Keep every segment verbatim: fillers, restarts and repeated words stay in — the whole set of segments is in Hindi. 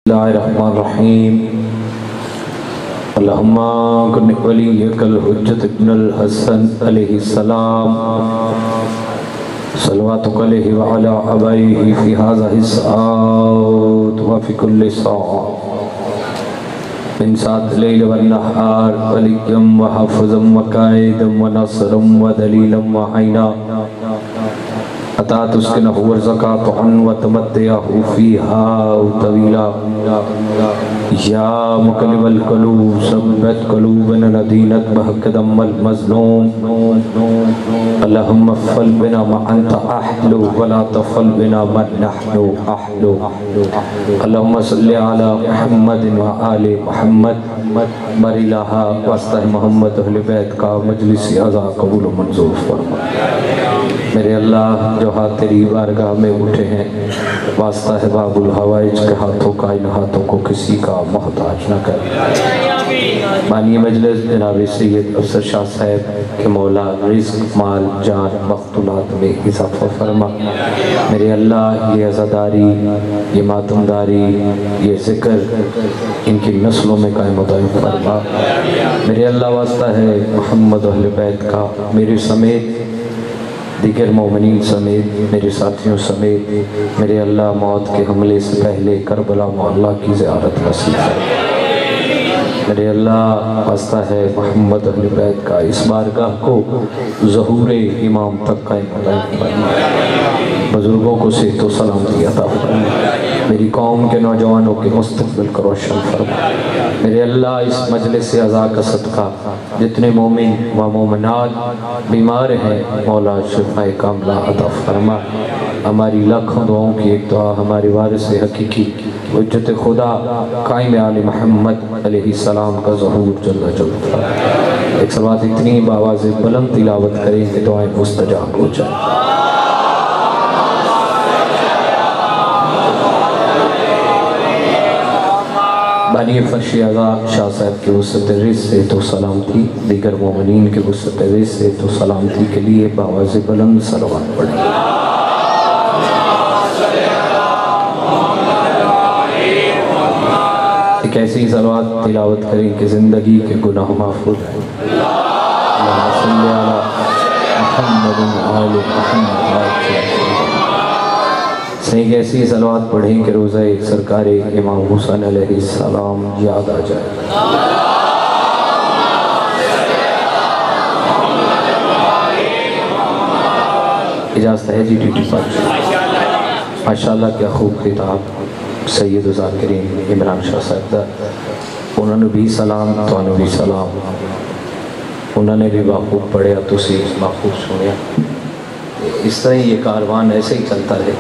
बिस्मिल्लाहिर्रहमानिर्रहीम। अल्लाहुम्मा कुन वलियकल हुज्जत इब्नुल हसन अलैहिस्सलाम सल्लल्लाहु अलैहि व अला आबाइहि फी हाज़िहि साअत व फी कुल्लि साअत मिन साअत लैल व नहार वलियम व हाफ़िज़म व काइदम व नसरम व दलीलम व ऐना अता तुस्किनहु व ज़कातुन व तमत्तअहु फ़ीहा तवीला या मुक़ल्लिबल क़ुलूब सब्बित क़ुलूबना नदीनत बहक़दमल मज़लूम अल्लाहुम्मा फ़ल बिना मा अंत अहलु व ला तफ़ल बिना मा नहनु अहलु अल्लाहुम्मा सल्लि अला मुहम्मदिन व आलि मुहम्मद बरिलाहा वास्ता मोहम्मद अहले बैत का मजलिस अज़ा कबूल व मंजूर फरमा। मेरे अल्लाह जो हाथ तेरी बारगाह में उठे हैं वास्ता है बाबुल हवाइज के हाथों का, इन हाथों को किसी का मोहताज न कर। मानिए मजलिस जनाब सैयद अफसर शाह साहब के मौला रिज़्क़ माल जान मख्तूलात में इजाफ़ा फरमा। मेरे अल्लाह ये अज़ादारी, ये मातमदारी, ये ज़िक्र इनकी नस्लों में कायम दायम फरमा। मेरे अल्लाह वास्ता है मोहम्मद अहले बैत का मेरे समेत दीगर मोमिनीन समेत मेरे साथियों समेत मेरे अल्लाह मौत के हमले से पहले करबला मोहल्ला की ज़ियारत नसीब है। मेरे अल्लाह वास्ता है मोहम्मद अहले बैत का इस बारगाह को ज़हूर इमाम तक कायम बुज़ुर्गों को सेहत व सलामती अता फरमा। मेरी कौम के नौजवानों के मुस्तक़बिल को रोशन फरमा। मेरे अल्लाह इस मजलिस से अज़ा का सदका जितने मोमिन व मोमिनात बीमार हैं मौला शिफ़ाए कामिला अता फरमा। हमारी लाखों दुआओं की एक दुआ हमारे वारिस हकीकी हुज्जत खुदा कायम आले मोहम्मद अलैहिस्सलाम का ज़हूर जल्ला जल्ला एक सलात इतनी बावाज़ बुलंद तिलावत करें कि दुआएं मुस्तजाब हो जाए। बानी फर्श आज़ा शाह साहब की वसत रिज़्क़ से तो सलामती, दीगर मोमिनीन के वसत रिज़्क़ से तो सलामती के लिए बावाज़ बुलंद सलवात पढ़ें। एक ऐसी सलवात तिलावत करें कि ज़िंदगी के गुनाह माफ़ूज़ हैं। एक ऐसी सलवात पढ़ें कि रोज़ा सरकार इमाम हुसैन अलैहिस्सलाम याद आ जाए। इजाज़त है जी ड्यूटी पर। माशाअल्लाह क्या खूब खिताब सैयद ज़ाकिरीन इमरान शाह साहब दा, उन्होंने भी सलाम तुहानू भी सलाम। उन्होंने भी बाखूब पढ़िया, तुसी बाखूब सुनिया। इस तरह ये कारवान ऐसे ही चलता रहे।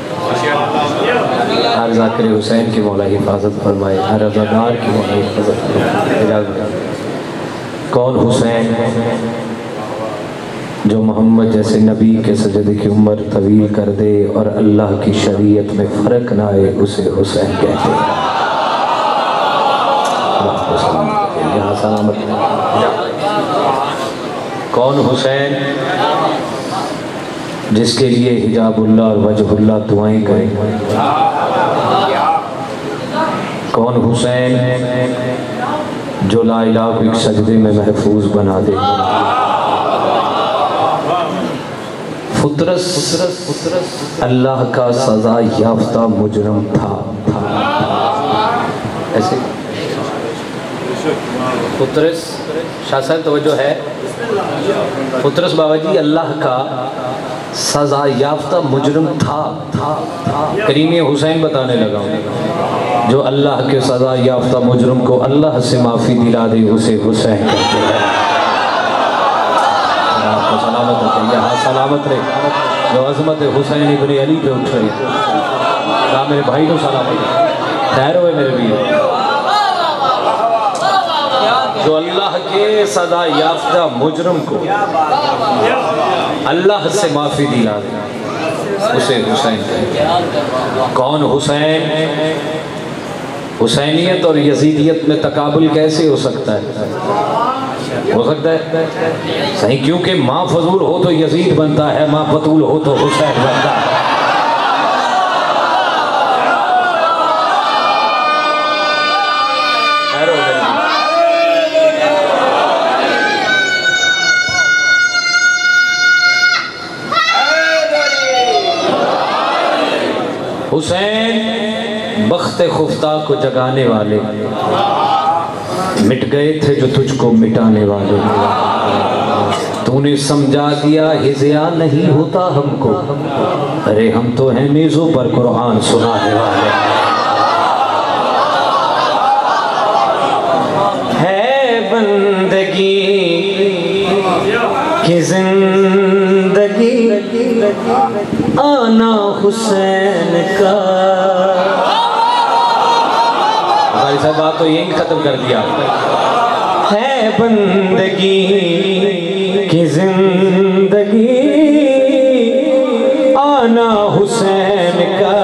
हर ज़ाकिर हुसैन की मौला हिफाजत फरमाए, हर अज़ादार की मौला हिफाजत फरमाए। कौन हुसैन जो मोहम्मद जैसे नबी के सजदे की उम्र तवील कर दे और अल्लाह की शरीयत में फ़र्क ना आए, उसे हुसैन कहते हैं। यहाँ सलामत। कौन हुसैन जिसके लिए हिजाबुल्लाह और वजहुल्लाह दुआएं करें। कौन हुसैन जो ला इलाहा को एक सजदे में महफूज बना दे। फुतरस अल्लाह का सजा याफ्ता मुजरम था, था, था। ऐसे फुतरस शाह साहब तवज्जो है। फुतरस बाबा जी अल्लाह का सजा याफ्ता मुजरम था, था, था। करीम हुसैन बताने लगा जो अल्लाह के सजा याफ्ता मुजरम को अल्लाह से माफ़ी दिला दे उसे हुसैन कहते हैं। आपको सलामत रहे, हाँ सलामत रहे। जो अज़मत हुसैन इब्न अली पे उठ रही है, मेरे भाई को सलामत खैर हो मेरे भी। जो अल्लाह के सजा याफ्ता मुजरम को अल्लाह से माफ़ी दिला दे उसे हुसैन कहते हैं। कौन हुसैन? हुसैनियत और यजीदियत में तकाबुल कैसे हो सकता है? हो सकता है सही, क्योंकि माँ फजूल हो तो यजीद बनता है, माँ बतूल हो तो हुसैन बनता है। मस्ते खुफ्ता को जगाने वाले, मिट गए थे जो तुझको मिटाने वाले। तूने समझा दिया हिज़्या नहीं होता हमको, अरे हम तो हैं मेज़ों पर कुरान सुनाने वाले। है बंदगी की जिंदगी आना हुसैन का। भाई साहब बात तो यही खत्म कर दिया। है बंदगी की जिंदगी आना हुसैन का,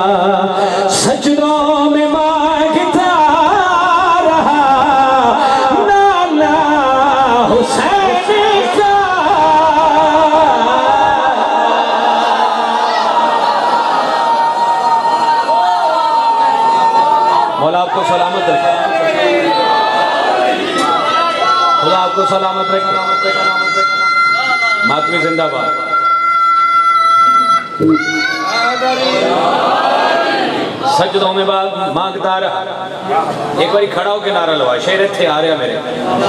सजदों में मांगता रहा नाना हुसैन का। मौला आपको सलामत रखे, खुदा आपको सलामत रखे। मातमी जिंदाबाद। सजदों में मांगता रहा। एक बारी खड़ा होकर नारा लगा, शेर थे आ रहा मेरे।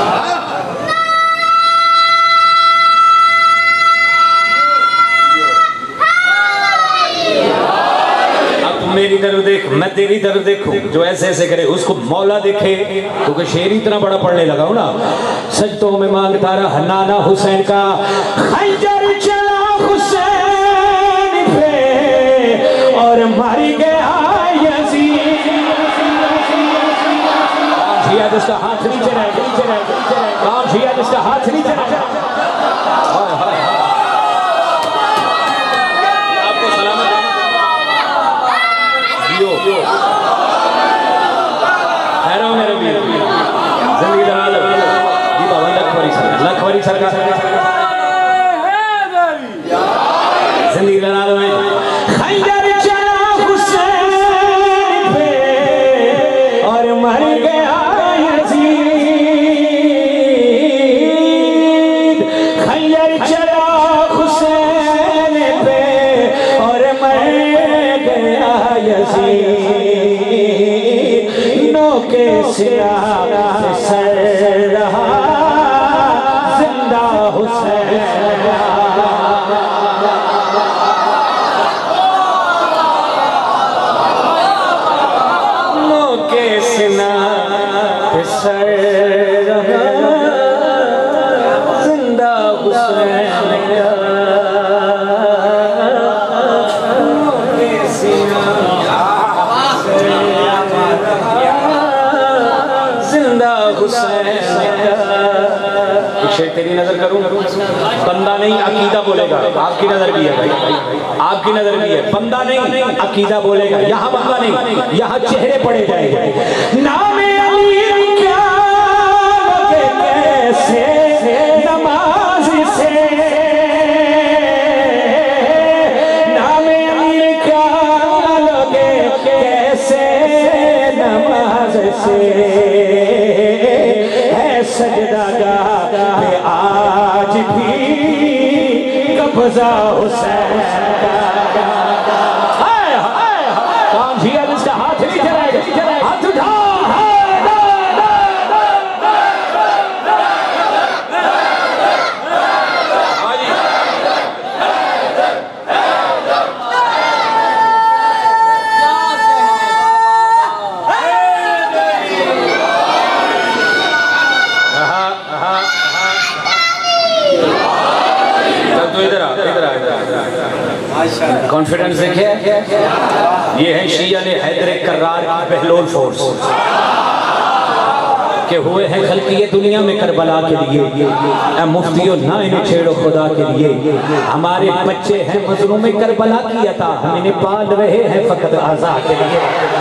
मेरी तरफ देख, मैं तेरी तरफ देखूं। जो ऐसे ऐसे करे उसको मौला देखे, क्योंकि तो शेर इतना बड़ा पढ़ने लगा हूं ना। सजदों में मांगता रहा नाना हुसैन का, खंजर चला हुसैन पे और मर गया यजीद। जिया जिसका हाथ नीचे रह गया, नीचे रह गया, कौन जिया जिसका हाथ नीचे रह गया। आपको सलामत हैरो मेरे वीर, जिंदगी दराज जी बाबा लखवरी सरकार, लखवरी सरकार जिंदगी दराज में। खंजर चला हुसैन पे और मर गया यजीद। खंजर चला हुसैन पे और मर गया यजीद। के सिरा सर रहा जिंदा हुसैन। नो के सिना सर रहा जिंदा हुसैन। शेर तेरी नजर करूं, बंदा नहीं अकीदा बोलेगा। आपकी नजर भी है भाई, आपकी नजर भी है। बंदा नहीं अकीदा बोलेगा। यहाँ बंदा नहीं, यहाँ चेहरे पड़े जाएंगे। नाम अली क्या कैसे नमाज से, नाम अली क्या लोगे कैसे नमाज से। है सजदा आज भी कब्जा हुसैन का। कौन जिया जिसका हाथ नहीं चलाएगा, हाथ उठा। कॉन्फिडेंस देखिए, ये है शिया ने हैदर कर्रार की बहलोल फोर्स के हुए हैं खल्किये दुनिया में करबला के लिए। ए मुफ्तियों ना इन्हें छेड़ो खुदा के लिए। हमारे बच्चे हैं मजलूम करबला की अता, हम इन्हें पाल रहे हैं फकत आज़ा के लिए।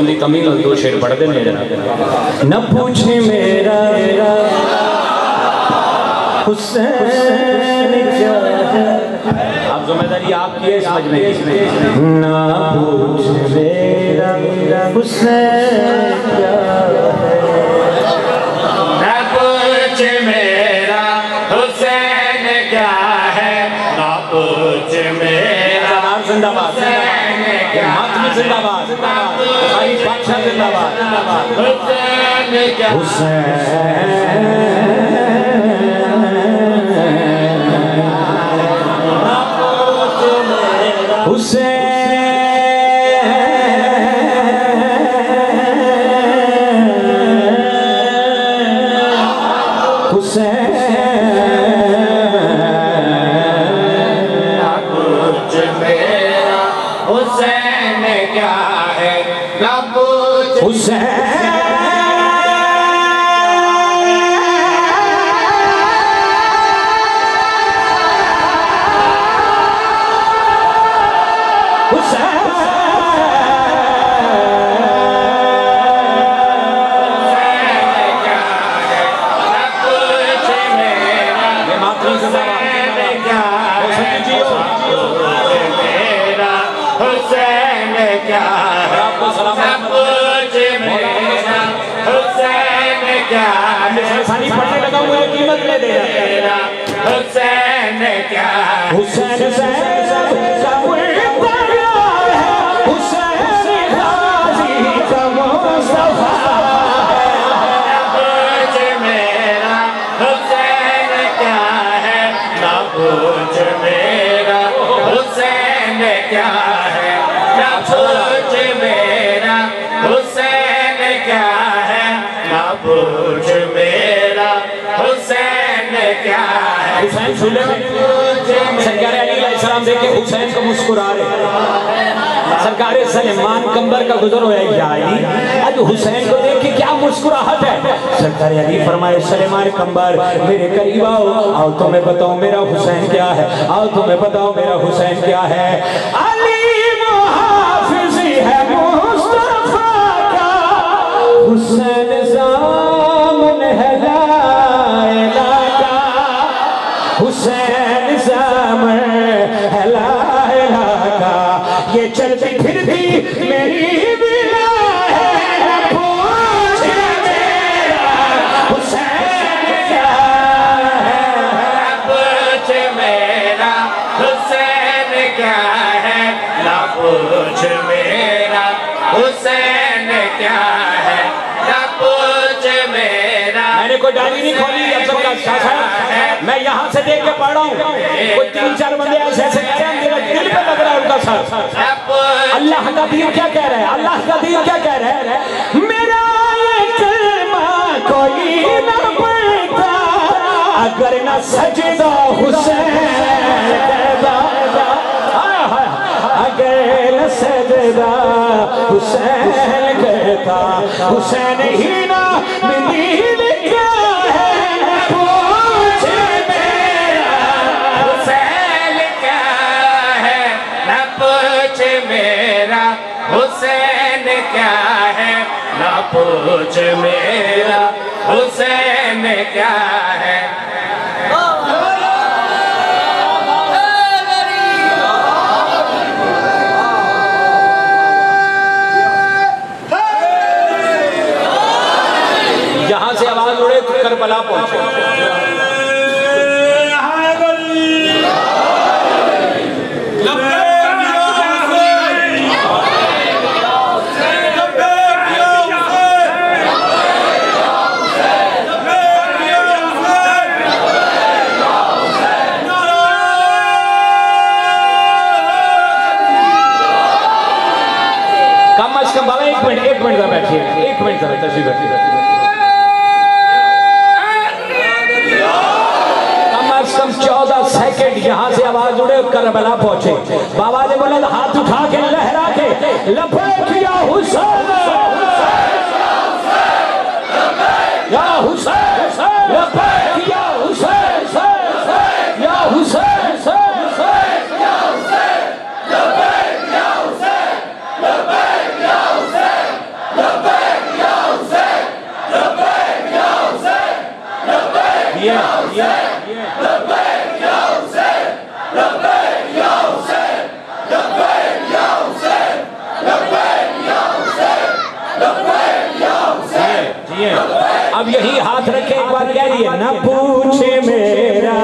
हुकम दी कमी लो दो शेर पढ़ देने जनाब। न पूछे मेरा हुसैन क्या है, आप जिम्मेदारी आपकी है समझ में। ना पूछ मेरा हुसैन क्या है, ना पूछ मेरा हुसैन क्या है, ना पूछ मेरा जिंदाबाद मातमी जिंदाबाद सारी बादशाह जिंदाबाद। हुसैन क्या सारी पढ़ने लगा मुझे कीमत ले देना। हुसैन क्या हुसैन हुसैन का मुर्तज़ा है, हुसैन गाज़ी का मुस्तफ़ा है। पूछ मेरा हुसैन क्या है, ना पूछ मेरा हुसैन क्या है, ना पूछ मेरा हुसैन क्या है, ना पूछ मेरा हुसैन क्या है। हुसैन झूले में सरकार अली अलैहिस्सलाम देखे हुसैन को मुस्कुरा रहे। सरकार सलेमान कंबर का गुजर होया या अली, आज हुसैन को देख के क्या मुस्कुराहट है। सरकार अली फरमाए सलेमान कंबर मेरे करीब आओ, आओ तुम्हें बताओ मेरा हुसैन क्या है, आओ तुम्हें बताओ मेरा हुसैन क्या है। अली मुहाफिज़ी है मुस्तफा का, हुसैन ज़ामन है लायला का, हुसैन ज़ामन है लायला का, ये चलती फिरती मेरी बिला है। पूछ मेरा हुसैन क्या है, पूछ मेरा हुसैन क्या है, ना पूछ मेरा हुसैन क्या है, ना पूछ मेरा। मैंने कोई डायरी नहीं खोली अब सबका साथ, मैं यहाँ से देख के पढ़ रहा हूँ। कोई तीन चार बंदे ऐसे ऐसे कह रहे हैं, मेरा दिल पे लग रहा है उनका सर। अल्लाह का दीन क्या कह रहा है, अल्लाह का दीन क्या कह रहा है। मेरा ये कलमा कोई न पढ़ता अगर न सजदा हुसैन कहता, अगर न सजदा हुसैन कहता, हुसैन ही ना मिली क्या है। पूछ मेरा हुसैन क्या है, ना पूछ मेरा हुसैन क्या है, ना पूछ मेरा हुसैन क्या है। यहाँ से आवाज उड़े तो करबला पहुंचे। कम अज कम बाबा एक मिनट एक मिनट का बैठिए, एक मिनट का तशरीफ बैठिए। कम अज कम चौदह सेकंड यहाँ से आवाज उड़े करबला पहुंचे। बाबा ने बोला हाथ उठा के लहरा के लबैक या हुसैन, या हुसैन, लबैक या हुसैन, या हुसैन, अब यही हाथ रखे एक बार कह दिए ना पूछे मेरा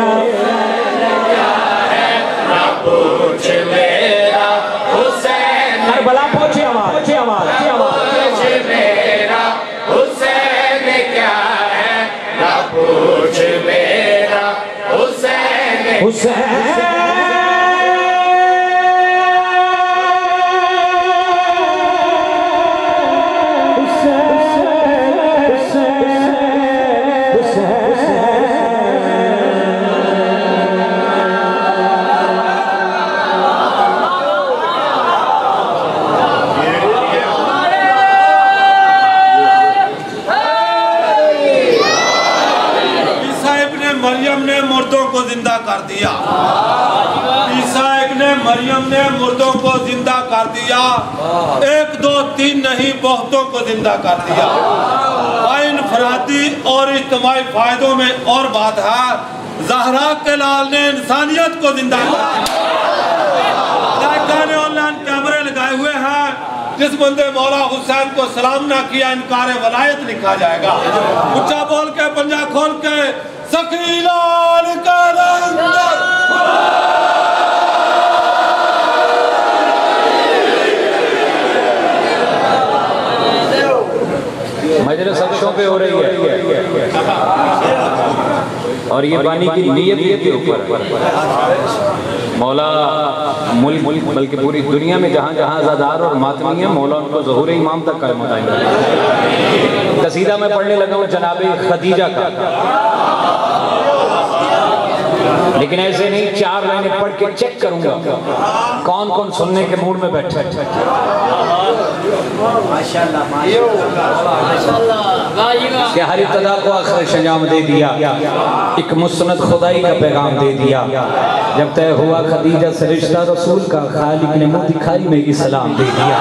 ना पूछ मेरा हुसैन करबला पहुंचे आवाज पहुंचे आवाज पूछ मेरा हुसैन क्या है ना पूछ मेरा हुसैन हुसैन को जिंदा कर दिया। ईसा ने मरियम ने मुर्दों को जिंदा कर दिया। एक दो तीन नहीं बहुतों को जिंदा कर दिया। इनफरादी और इज्तिमाई फायदों में और बात है, ज़हरा के लाल ने इंसानियत को जिंदा कर दिया। ऑनलाइन कैमरे लगाए हुए हैं, जिस बंदे मौला हुसैन को सलाम ना किया इनकार वलायत लिखा जाएगा। ऊंचा बोल के पंजा खोल के सखी लाल का मजलिस अक्षों पे हो रही है और ये बानी की नीयत के ऊपर मौला मुल्क बल्कि पूरी दुनिया में जहाँ जहाँ आज़ादार और मातमी है, मौला उनको ज़हूर इमाम तक कायम बताएंगे। कसीदा में पढ़ने लगा हूँ जनाबे खदीजा का, लेकिन ऐसे नहीं, चार लाइनें पढ़ के चेक करूंगा कौन कौन सुनने के मूड में बैठे। क्या हर इब्तिदा को आखिर शजाम दे दिया, एक मुस्नद खुदाई का पैगाम दे दिया। जब तय हुआ खदीजा से रिश्ता रसूल का, खालिक ने मुँह दिखाई में इस्लाम दे दिया।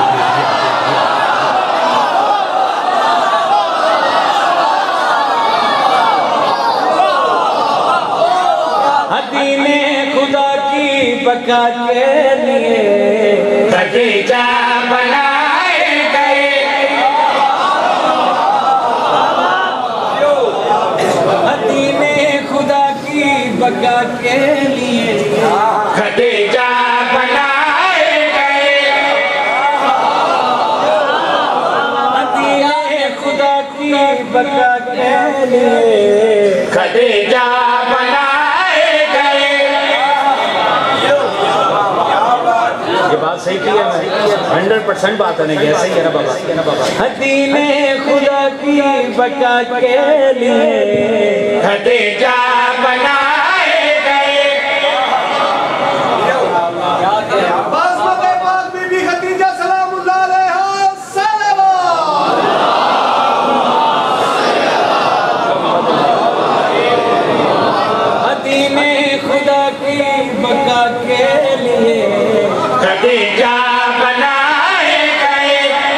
हदीने खुदा की बका के लिए खदीजा बनाए गए। हदीने खुदा की बका के लिए खदीजा बनाए गए। हदीने खुदा की बका के लिए खदीजा बनाए गए। ये बात सही की है, हंड्रेड परसेंट बात है, नहीं सही है ना बाबा। हदीने खुदा की बका के लिए खदीजा बनाए गए। बीबी खदीजा सलामुल्लाह अलैहा हदीने खुदा की बका के लिए खदीजा बनाए गए।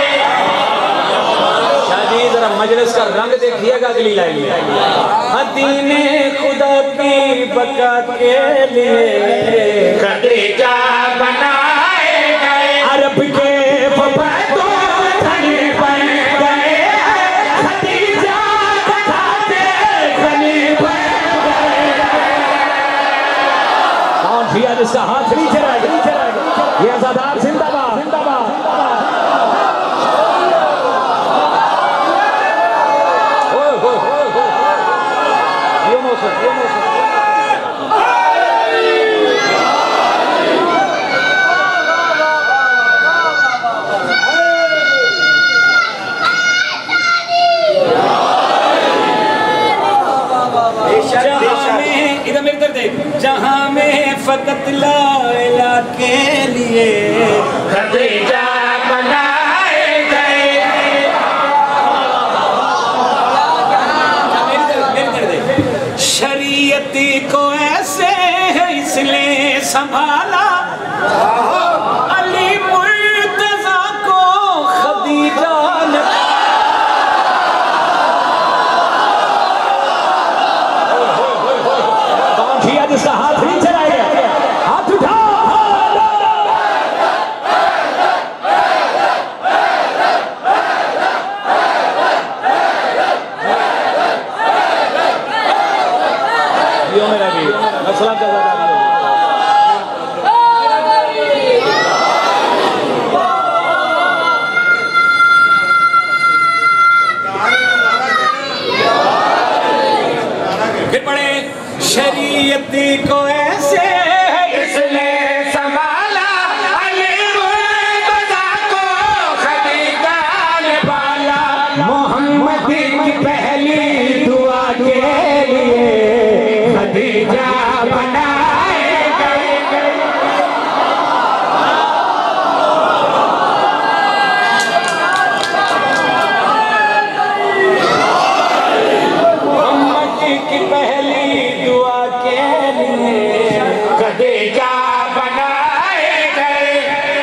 शादी जरा मजलिस का रंग देखिएगा अगली लाइन में। हदीने खुदा की बका के लिए खदीजा बनाए गए। अरब के फफैदो धनी बन गए, खदीजा खाते धनी बन गए। कौन थी आज इसका हाथ नीचे रहेगा, ये आज़ादार जिंदाबाद जिंदाबाद। ओए हो हो हो ये मौसम ये मौसम इधर मेरी तरफ देख। जहाँ में फकत ला इला के लिए खदीजा बनाए गए। मेरी तरफ मेरी तरफ देख। शरीयती को ऐसे है इसलिए संभाला, अली मुर्तज़ा को खदीजा ने मसला का पड़े शरीयती को ऐसे इसने संभाला अली को खदीजा ने पाला। मोहम्मद की पहली दुआ के लिए खदीजा बनाए गए। मोहम्मद की पहली दुआ के लिए खदीजा बनाए गए।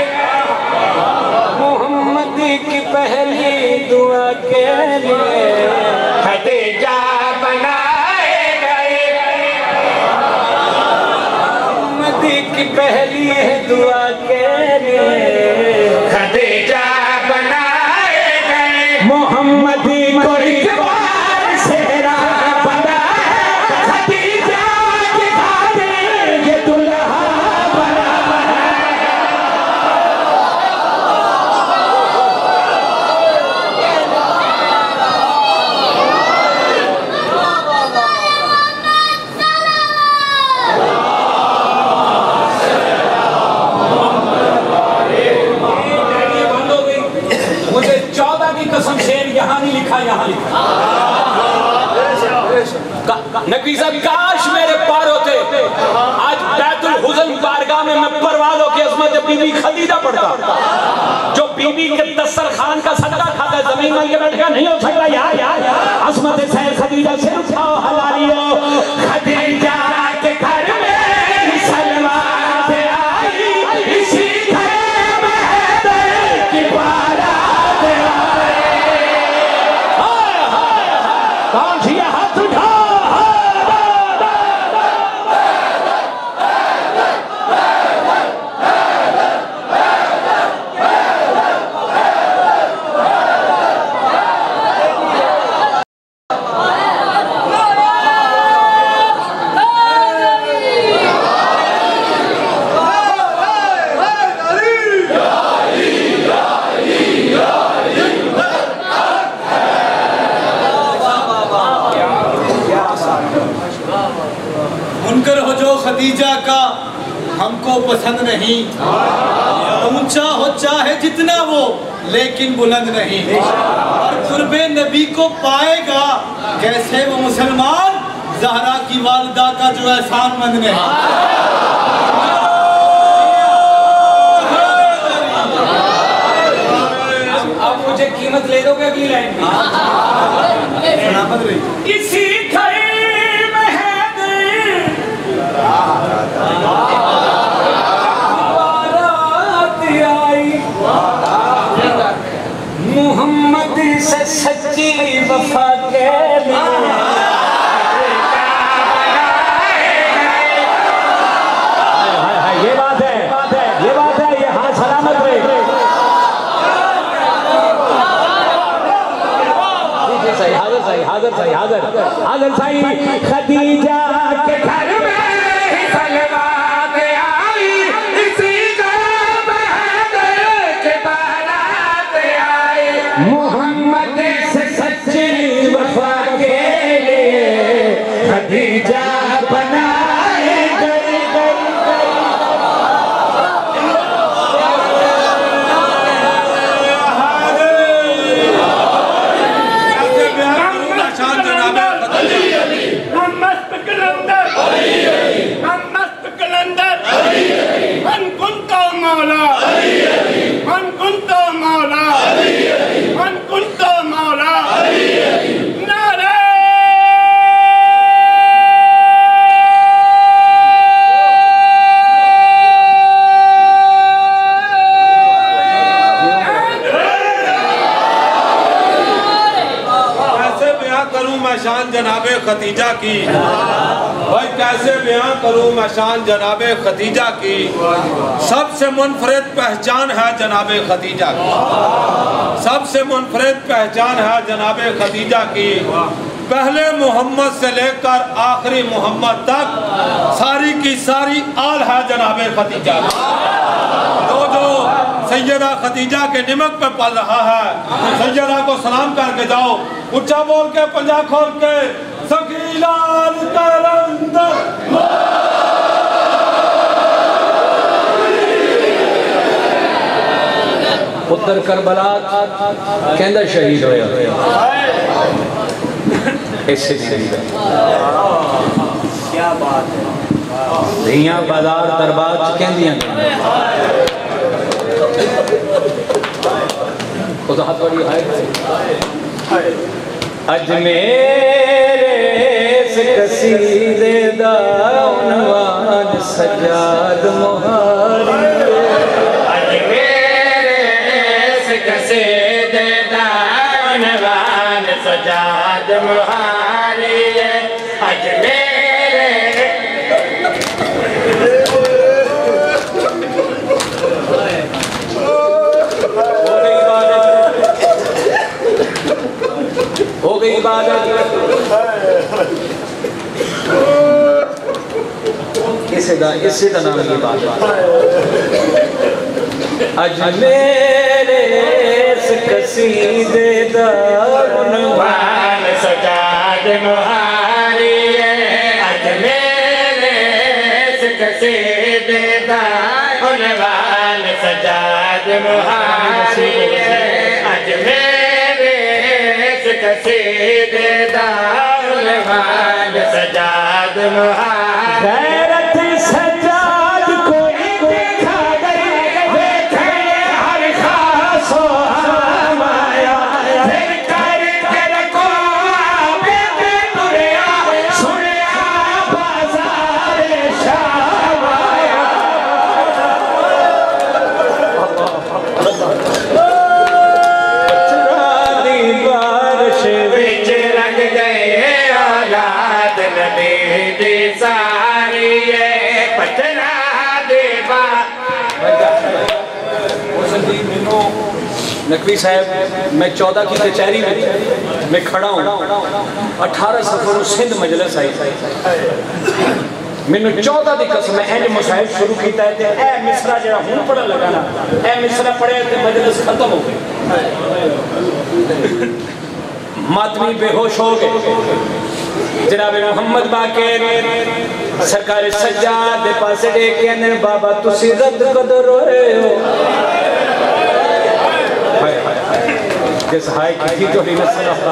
मोहम्मद की पहली दुआ के लिए खदीजा बनाए गए। मोहम्मद की पहली दुआ के लिए खदीजा बनाए गए। मोहम्मद को इकबाल सेहरा बना है। खदीजा की खातिर ये दुल्हा बना बंद हो गई। मुझे चौदह की कसम शेर यहाँ नहीं लिखा, यहाँ लिखा। नकवी साहब काश मेरे पार होते, आज बैतुल हुज़न बारगाह में मैं परवाज़ों की अज़मत बीबी खदीजा पढ़ता, जो बीबी के दस्तरखान का सदका खाता जमीन में बैठ गया। नहीं हो सकता यार, यार अज़मत सैयद खदीजा से उठाओ हलालियो। खदीजा के घर में सलवात आई, इसी घर में हैदर की बारात आई। कौन सी हाथ उठा मुनकर हो जो खदीजा का हमको पसंद नहीं। ऊंचा हो चाहे जितना वो लेकिन बुलंद नहीं। और कुर्बे नबी को पाएगा कैसे वो मुसलमान, ज़हरा की वालिदा का जो एहसान मंद नहीं। अब मुझे कीमत ले दोगे अगली लाइन में? इसी घर में हैदर बारात आई। मोहम्मद से सच्ची वफा के लिए ये बात है, ये बात है, ये हाथ सलामत रहे। सही हाजिर सही हाजिर सही हाजिर हाजिर सही। खदीजा के घर में सलवात आई, इसी घर में हैदर की बारात आई। मोहम्मद से सच्ची वफा के लिए खदीजा बनाए गए। मन कुंतो मौला, मन कुंतो मौला, मन कुंतो मौला। नारे कैसे बयां करूं मैं शान जनाबे खदीजा की। भाई कैसे बयां करूं मैं शान जनाबे खदीजा की। सबसे मुनफरिद पहचान है जनाबे खदीजा की, सबसे मुनफरिद पहचान है जनाबे खदीजा की। पहले मोहम्मद से लेकर आखिरी मोहम्मद तक सारी की सारी आल है जनाबे खदीजा। जो जो सैयदा खदीजा के निमक पे पल रहा है, सैयदा को सलाम करके जाओ, ऊंचा बोल के पंजा खोल के सखीलाल कलंदर। पुत्र करबला कहंदा शहीद होया ऐसे क्या बात है। धियां बाजार दरबार च कहंदियां खुदा थोड़ी है अजमेरे से कसीदे दा उन्वान सजाद मुहारी सजाद मुहारी अजमेरे हो गई इबादत। इसे दा इसे दा नाम की बात अजमेरे से कसीदे दा उन्वान सजाद मुहारी अजमेरे से कसीदे दा उन्वान सजाद मुहारी अजमेरे से कसीदे दा उन्वान सजाद मुहारी नकवी साहब मैं चौदह की कचहरी में मैं खड़ा हूँ अठारह सफर सिंध मजलिस आई मैंने चौदह की कसम इंज मुसाहिब शुरू किया है ए मिसरा जरा हूँ पढ़न लगा ना ए मिसरा पढ़े तो मजलिस खत्म हो गई मातमी बेहोश हो गए जनाब मोहम्मद बाकर सरकार सज्जाद दे पासे देख के अंदर बाबा तुसी रद्द कदर रोए हो जिस हाय की तो ही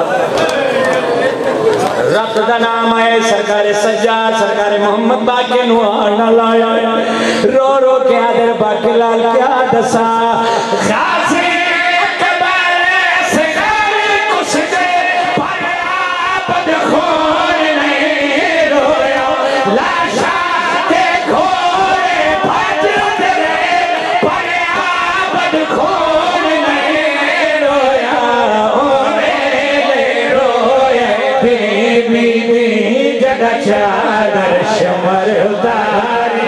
रब दा नाम है सरकार सज्जाद सरकार मोहम्मद बाकी नु आना लाया रो रो के आदर बाकी लाल क्या दसा खासी अकबर सरकार कुछ दे पर आबद खोर नहीं रोया लाशा के खोरे भज रे पर आबद खोर नहीं रोया ओ मेरे रोए बीबी जगा चादर शमर उतारी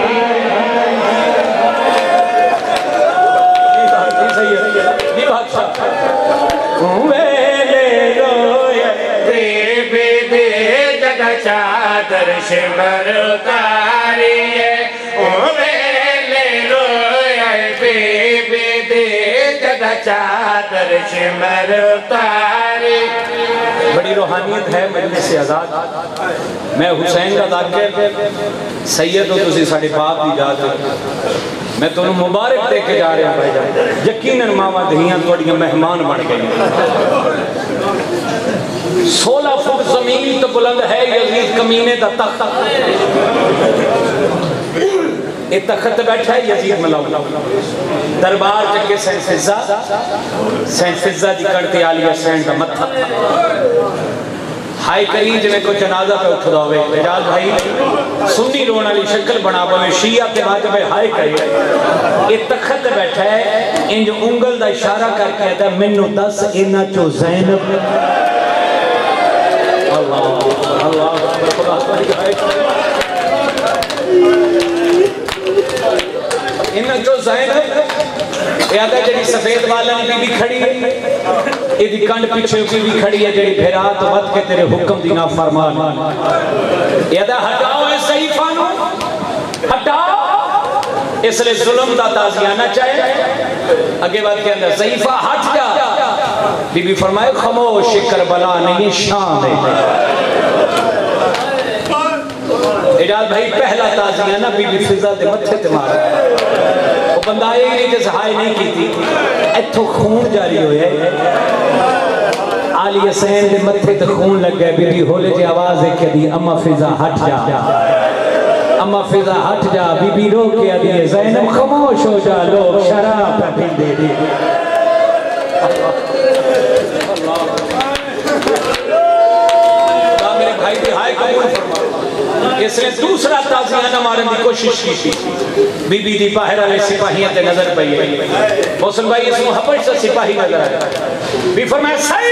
चादर शिमर उतारी ओ मेले रोया बेबी दे जगा चादर शिमर उतारी। बड़ी रूहानियत है मजलिस से आजाद मैं हुसैन का दाखिल सैयद हो तुसी साडे बाप दी जात मैं तुहानू मुबारक दे के जा रहा भाईजान यकीनन मावा धीयां तुहाडियां मेहमान बन गई सोलह फुट जमीन तो बुलंद है यजीद कमीने दा तख्त ये तख्त बैठा है यजीद मलाउला दरबार जगे सैयद फिजा सैयद फिजा दी करते आली हुसैन का मत्था हाई करी जिवें कोई जनाजा पे उठदा होवे इजाज भाई सुन्नी रोण वाली शक्ल बना पवे शिया ते वाजिब हाय करी ये तख्त बैठा है इंज उंगल दा इशारा करके कहता है मैनू दस इना चो ज़ैनब अल्लाह अल्लाह इन जो ज़ैनब याद है जी सफेद वाला बीबी खड़ी है, इहदी कंड पीछे बीबी खड़ी है जी फिरात वध के तेरे हुक्म दी नाफरमान। याद है हटाओ ए सईफा नु, हटाओ, इसलिए जुल्म दा ताज़ियाना चाहे। आगे बात के अंदर सईफा हट जा, बीबी फरमाए खामोश, करबला नहीं शाम है। इजाज भाई पहला ताज़ियाना बीबी फिजा दे मत्थे ते मार, वो बंदा ये नहीं कि सहाय नहीं की थी, इत्थों खून जारी होया, आली हुसैन दे मत्थे ते खून लग गया। बीबी होले जी आवाज है कि दी अम्मा फिजा हट जा, अम्मा फिजा हट जा। बीबी रो के आदि ज़ैनब खामोश हो जा, लोग शराब पीते दे। मेरे भाई भी हाय कबूल फरमा। इसने दूसरा ताज़ियाना मारने की कोशिश की थी, बीबी दी बाहर वाले सिपाहियों ते नजर पई है। मोहसिन भाई इसमें हबश से सिपाही नजर आया, भी फरमाया सही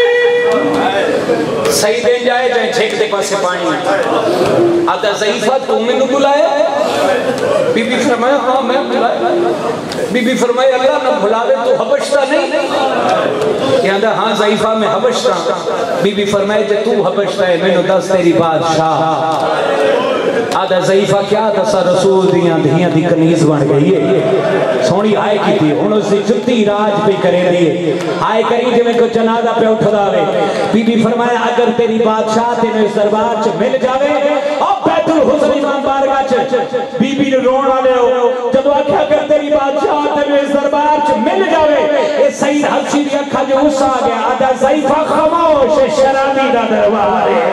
सही दे जाए चाहे छेक दे पासे पानी आता ज़ईफा तू मैनू बुलाया? बीबी फरमाया हाँ मैं बुलाया। बीबी फरमाया अल्लाह ना बुलावे तू हबशता नहीं? कहता हाँ ज़ईफा मैं हबशता। बीबी फरमाए जे तू हबशता है मैनू दस तेरी बादशाह। आदा ज़ईफा क्या दसा रसूल दियां धियां दी कनीज बन गई है, सोहनी आए की थी हुण उस जुत्ती राज पे करे दी आए करी जिवें कोई जनाजा पे उठदा वे। बीबी फरमाया अगर तेरी बादशाह तेरे इस दरबार च मिल जावे और बैतुल हुस्न इमाम बारगाह च बीबी ने रोण वाले हो जदों आख्या अगर तेरी बादशाह तेरे इस दरबार च मिल जावे ए सईद हबशी दी अखां च गुस्सा आ गया। आदा ज़ईफा खामोश शराबी दा दरबार है।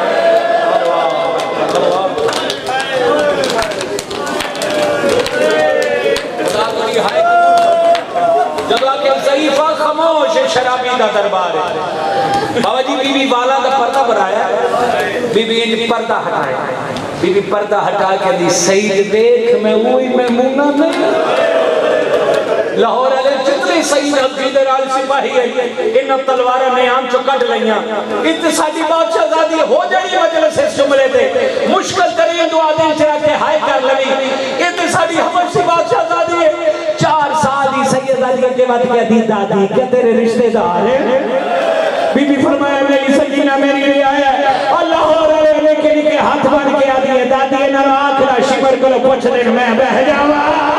ज़ईफा खामोश शराबी दा दरबार है। बाबा जी बीबी वाला दा पर्दा बनाया, बीबी इंज पर्दा हटाया, बीबी पर्दा हटा के दी सईद देख मैं वही मैमूना नहीं। लाहौर वाले जितने सईद हबशी दे नाल सिपाही है इन तलवारां ने आम चो कट लईयां। इत्ते साडी बादशाहजादी हो जानी मजलिस इस जुमले ते मुश्किल तरीन दुआ दिन चरा के हाय कर लवी। इत्ते साडी हबशी बादशाहजादी है चार साल दी सैयदादी के बाद के दी दादी के तेरे रिश्तेदार है। बीबी फरमाया मेरी सकीना मेरी लिए आया अल्लाह वाले लेके निके हाथ बन के आदी है दादी ना आखरा शिमर को पूछ दे मैं बह जावा।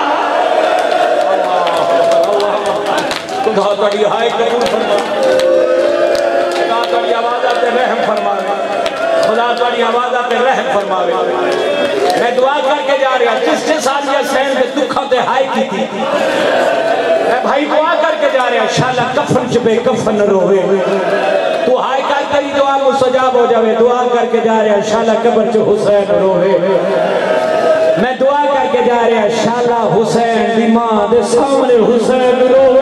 खुदा तेरी हाय कबूल फरमा, खुदा तेरी आवाज़ पे रहम फरमावे, खुदा तेरी आवाज़ पे रहम फरमावे। मैं दुआ करके जा रहा जिस जिस आदमी हुसैन के दुखों ते हाय की थी मैं भाई दुआ करके जा रहा इंशाअल्लाह कफन च बेकफन रोवे तू हाय कर तेरी दुआ मुस्तजाब हो जावे। दुआ करके जा रहा इंशाअल्लाह कब्र च हुसैन रोवे। मैं दुआ करके जा रहा इंशाअल्लाह हुसैन दी मां दे सामने हुसैन रोवे।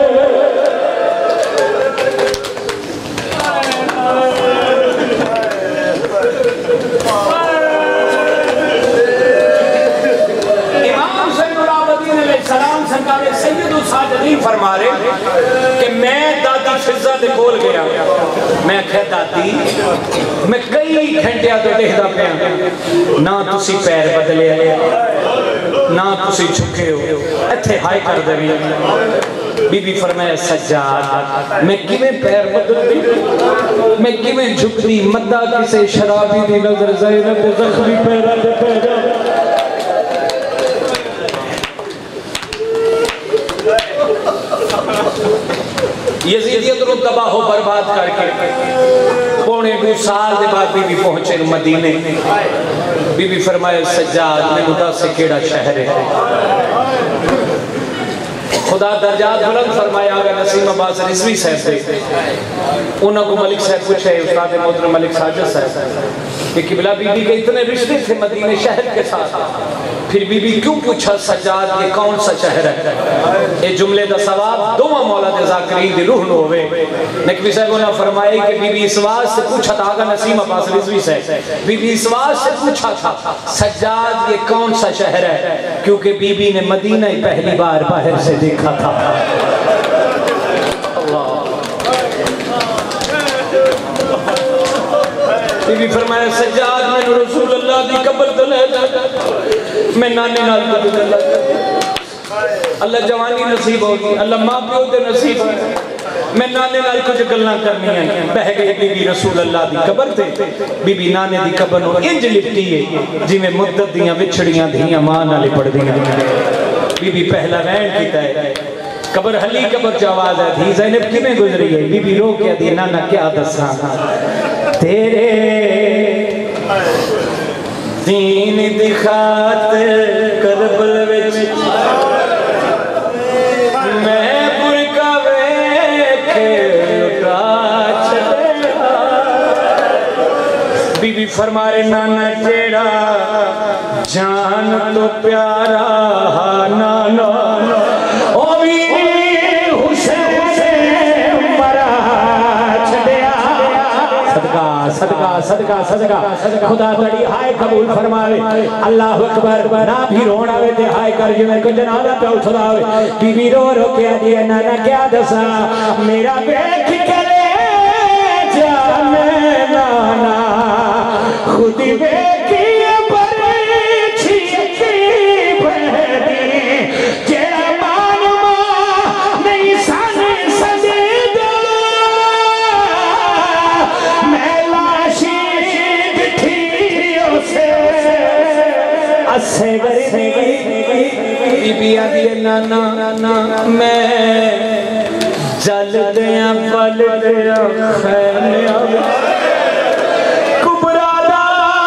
फरमा रहे कि मैं दादी फिजा दे कोल गया, मैं आख्या दादी मैं कई घंटिया तो देखदा पिया ना तुसी पैर बदले ना तुसी झुके हो इत्थे हाय कर देवी। बीबी फरमाया सज्जाद मैं किवें पैर बदलदी मैं किवें झुकदी मद्दा किसे शराबी दी नजर ज़ैनब दे ज़ख्मी पैरां ते पै जा। यजीदियत को तबाह हो बर्बाद करके पौने दो साल के बाद बीबी पहुंचे मदीने। बीबी फरमाए सज्जाद मैनू दस केड़ा शहर है। खुदा दर्जात बुलंद फरमाया अगर नसीम अब्बास रिजवी साहब से उन्होंने को मलिक साहब पूछे उस्ताद मोहतरम मलिक साजिद साहब कि किबला बीबी के इतने रिश्ते थे मदीने शहर के साथ फिर बीबी क्यों पूछा सज्जाद ये कौन सा शहर है? ये जुमले का सवाब दोवां मौला दे ज़ाकिरीन दी रूह नु होवे। नकवी साहब ने फरमाया कि बीबी इस वास से पूछा था आगा नसीम अब्बास रिजवी से बीबी इस वास से पूछा था सज्जाद ये कौन सा शहर है क्योंकि बीबी ने मदीना ही पहली बार बाहर से देखा था। बीबी फरमाया सज्जाद मैनू रसूल अल्लाह दी कब्र ते ले जा मैं नाने नाल अल्लाह जवानी नसीब होगी, अल्लाह माँ प्यो दे नसीब। मैं नाने नाल कुछ गल्लां करनी है। बह गई बीबी रसूल अल्लाह दी कबर ते, बीबी नाने दी कबर नूं इंज लिपटी है जिवें मुद्दत दियां विछड़ियां धियां मां नाल पड़दियां। बीबी पहला वैन कीता है, कबर हली कबर च आवाज है धी ज़ैनब किवें गुजरी है। बीबी रो के दी नाना क्या दसां तेरे दीन दी खातिर करबल विच मैं बुरका वेखे लुटा छड़िया। बीबी फरमारे नाना जेड़ा जान तो प्यारा नाना ओ भी हुसैन मरा छड़िया। सदका सदका सदका सदका खुदा तड़ी हाय कबूल फरमावे। अल्लाह अकबर। ना भी रोना आवे ते हाय कर जिवें को जनाजा पे उठदा होवे। बीबी रो रो के आदी नाना क्या दसा मेरा देख के ले जा मैं नाना खुद बेकी बड़ी छिकी बहदी जेड़ा मान मां नहीं साने सदे दो मैं लाशी दिठी उसे अस्से गरी बीबी आदि नाना मैं जल दिया पल दिया खैलिया कुबरा दा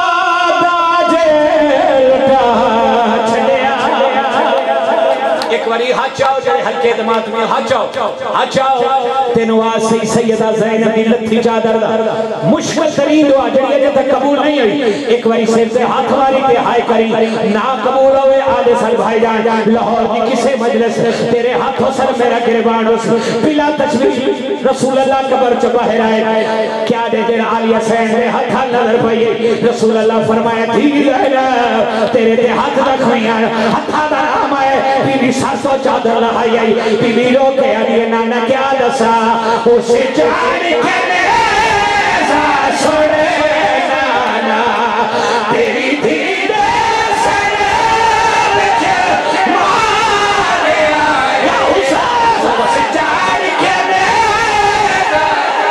जेलटा छड़िया। एक बारी हाथ चाओ जेड़े हल्के दिमाग में हाथ चाओ हाथ चाओ तेन वास्ते सैयदा ज़ैनब दी लत्थी चादर दा मुश्किल तरीन दुआ जेड़ी अजे तक कबूल नहीं हुई। एक बारी सिर से हाथ मारी ते हाय करी ना कबूल होवे आदे सर भाईजान लाहौर दी किसे मजलिस तेरे हाथों सर मेरा गिरबान उस बिला तस्वीर रसूल अल्लाह कबर च बाहर आए क्या दे दिन आलिया सैन दे हाथ नजर पई रसूल अल्लाह फरमाया धी ज़ैनब तेरे ते हाथ रखियां हाथा दा नाम है बीबी सासो चादर लगाई आई। बीबी रो के आदि नाना क्या दसा उस जान के नेज़ा छोड़े नाना तेरी धीर सर विच मारे आया हुसैन उस जान के नेज़ा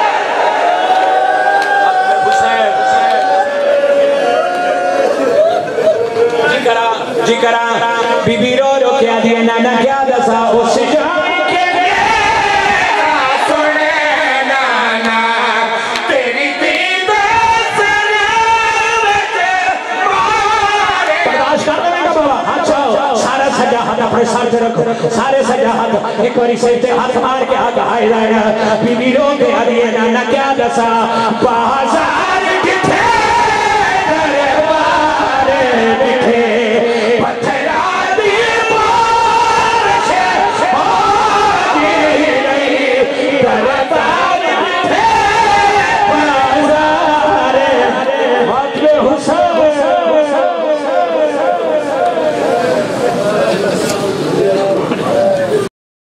हुसैन जी करा जी करा। बीबी रो रो के आदि नाना क्या दसा उस जान के नेज़ा छोड़े नाना तेरी धीर सर विच मारे। बर्दाश्त कर लेगा बाबा। हाथ चाओ सारा सजा हाथ अपने सर पे रखो सारे सजा हाथ एक बारी सिर पे हाथ मार के हाथ हाय जाएगा। बीबी रो के आदि नाना क्या दसा बाजार